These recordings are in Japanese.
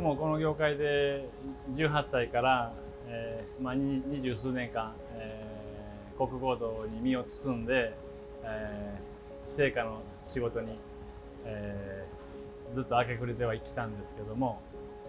もこの業界で18歳から、二十数年間、コックコートに身を包んで、成果の仕事に、ずっと明け暮れてはきたんですけども、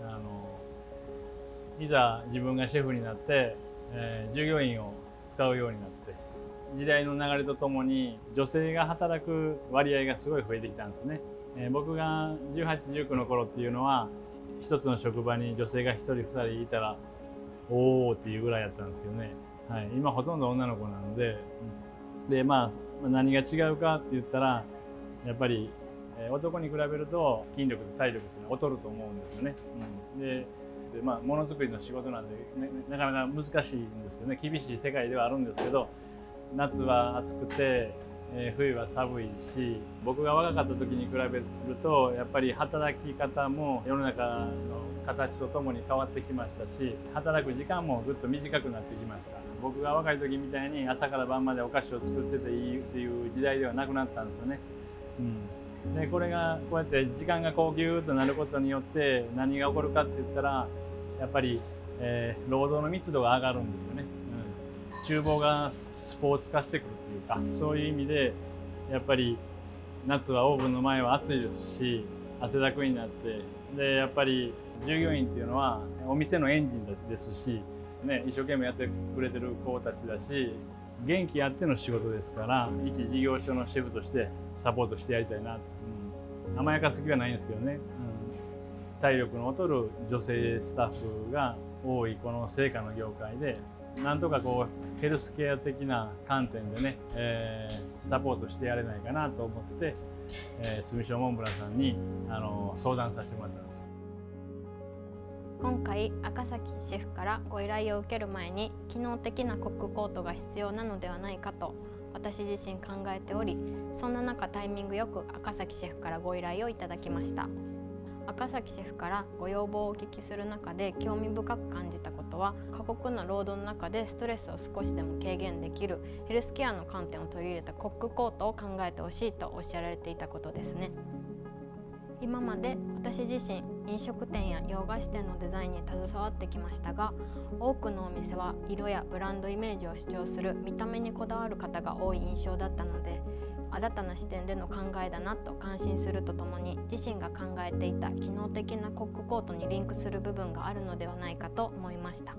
いざ自分がシェフになって、従業員を使うようになって、時代の流れとともに女性が働く割合がすごい増えてきたんですね。僕が18、19の頃っていうのは、一つの職場に女性が1人2人いたらおおっていうぐらいやったんですよね。はい、今ほとんど女の子なので、何が違うかって言ったらやっぱり男に比べると筋力と体力っていうのは劣ると思うんですよね。でものづくりの仕事なんで、なかなか難しいんですけどね、厳しい世界ではあるんですけど、夏は暑くて、冬は寒いし、僕が若かった時に比べるとやっぱり働き方も世の中の形とともに変わってきましたし、働く時間もぐっと短くなってきました。僕が若い時みたいに朝から晩までお菓子を作ってていいっていう時代ではなくなったんですよね。でこれがこうやって時間がこうギューッとなることによって何が起こるかって言ったら、やっぱり、労働の密度が上がるんですよね。厨房がスポーツ化してくるっていうか、そういう意味でやっぱり夏はオーブンの前は暑いですし、汗だくになって、でやっぱり従業員っていうのはお店のエンジンですし、一生懸命やってくれてる子たちだし、元気あっての仕事ですから、一事業所のシェフとしてサポートしてやりたいな、甘やかす気はないんですけどね、体力の劣る女性スタッフが多いこの製菓の業界で、なんとかこうヘルスケア的な観点でね、サポートしてやれないかなと思って、住所モンブランさんに相談させてもらったんですよ。 今回赤崎シェフからご依頼を受ける前に、機能的なコックコートが必要なのではないかと私自身考えており、そんな中タイミングよく赤崎シェフからご依頼をいただきました。赤崎シェフからご要望をお聞きする中で興味深く感じたことは、過酷な労働の中でストレスを少しでも軽減できるヘルスケアの観点を取り入れたコックコートを考えてほしいとおっしゃられていたことですね。今まで私自身飲食店や洋菓子店のデザインに携わってきましたが、多くのお店は色やブランドイメージを主張する見た目にこだわる方が多い印象だったので、新たな視点での考えだなと感心するとともに、自身が考えていた機能的なコックコートにリンクする部分があるのではないかと思いました。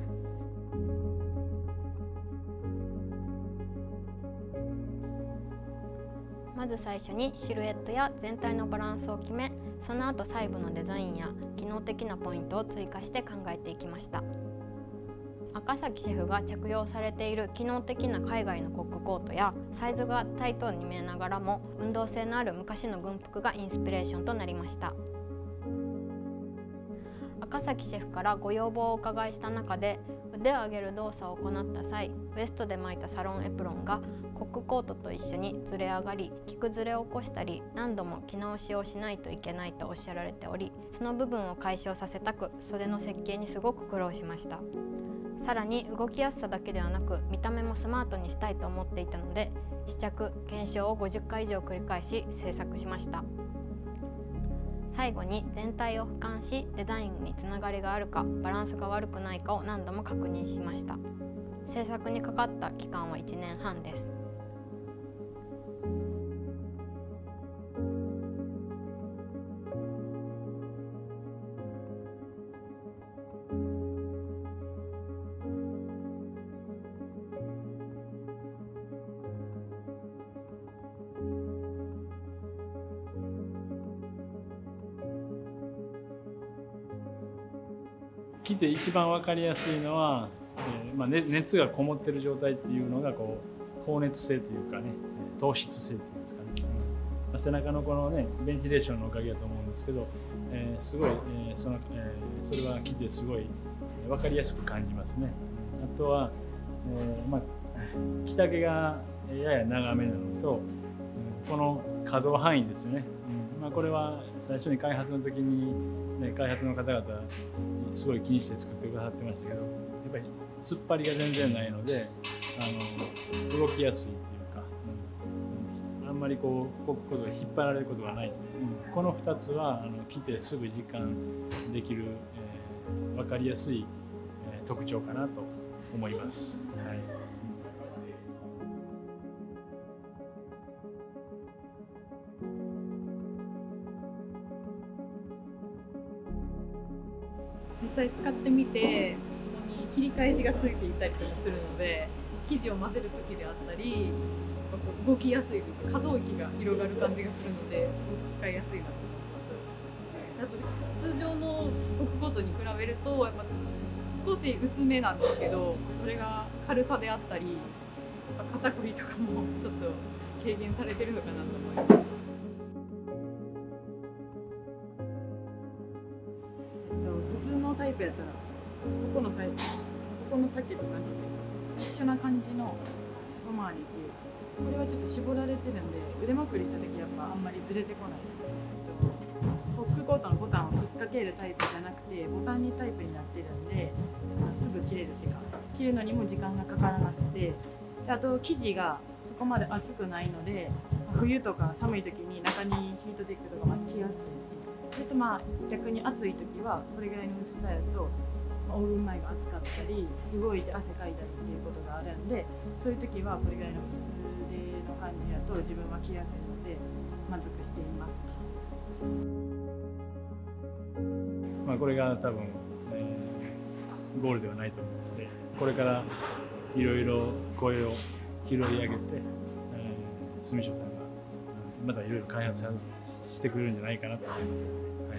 まず最初にシルエットや全体のバランスを決め、その後細部のデザインや機能的なポイントを追加して考えていきました。赤崎シェフが着用されている機能的な海外のコックコートや、サイズがタイトに見えながらも運動性のある昔の軍服がインスピレーションとなりました。赤崎シェフからご要望をお伺いした中で、腕を上げる動作を行った際、ウエストで巻いたサロンエプロンがコックコートと一緒にずれ上がり、着崩れを起こしたり何度も着直しをしないといけないとおっしゃられており、その部分を解消させたく袖の設計にすごく苦労しました。さらに動きやすさだけではなく見た目もスマートにしたいと思っていたので、試着・検証を50回以上繰り返し制作しました。最後に全体を俯瞰し、デザインにつながりがあるかバランスが悪くないかを何度も確認しました。制作にかかった期間は1年半です。 着て一番分かりやすいのは、熱がこもってる状態っていうのがこう放熱性というかね、透湿性っていうんですかね、背中のこのねベンチレーションのおかげだと思うんですけど、すごい、それは着てすごい分かりやすく感じますね。あとは、着丈がやや長めなのと、この可動範囲ですよね。これは最初に開発の時に、開発の方々すごい気にして作ってくださってましたけど、やっぱり突っ張りが全然ないので動きやすいっていうか、あんまりこうコックコートで引っ張られることがない。 この2つは来てすぐ実感できる、分かりやすい、特徴かなと思います。はい。 実際使ってみて、ここに切り返しがついていたりとかするので、生地を混ぜる時であったり、動きやすいというか可動域が広がる感じがするので、すごく使いやすいなと思います。あと通常のコックコートに比べるとやっぱ少し薄めなんですけど、それが軽さであったり肩こりとかもちょっと軽減されてるのかなと思います。普通のタイプやったらここのサイズ、ここの丈とか一緒な感じの裾回りっていうか、これはちょっと絞られてるんで腕まくりした時やっぱあんまりずれてこない。コックコートのボタンを引っ掛けるタイプじゃなくてボタンにタイプになってるんですぐ切れるっていうか、切るのにも時間がかからなくて、あと生地がそこまで厚くないので冬とか寒い時に中にヒートテックとか巻きやすい。それと逆に暑い時はこれぐらいの薄さやとオーブン前が暑かったり動いて汗かいたりっていうことがあるんで、そういう時はこれぐらいの薄手の感じやと自分は着やすいので満足しています。 これが多分、ゴールではないと思うので、これからいろいろ声を拾い上げて、住所さんがまたいろいろ開発してくれるんじゃないかなと思います。はい。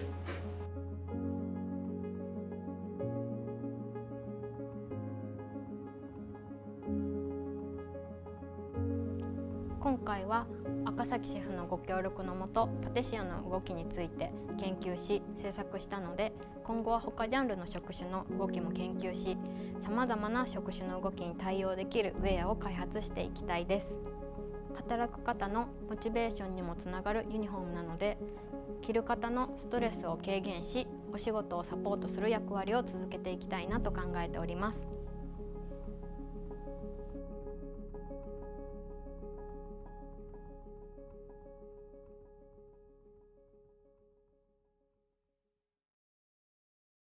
今回は赤崎シェフのご協力のもとパティシエの動きについて研究し制作したので、今後は他ジャンルの職種の動きも研究し、さまざまな職種の動きに対応できるウェアを開発していきたいです。働く方のモチベーションにもつながるユニフォームなので、着る方のストレスを軽減しお仕事をサポートする役割を続けていきたいなと考えております。